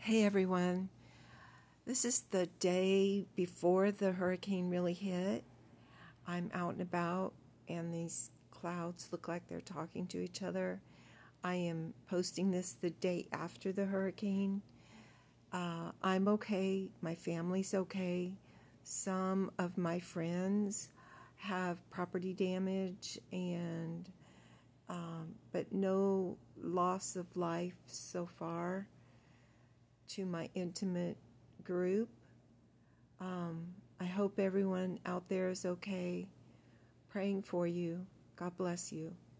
Hey everyone, this is the day before the hurricane really hit. I'm out and about, and these clouds look like they're talking to each other. I am posting this the day after the hurricane. I'm okay, my family's okay. Some of my friends have property damage, and but no loss of life so far to my intimate group. I hope everyone out there is okay. Praying for you. God bless you.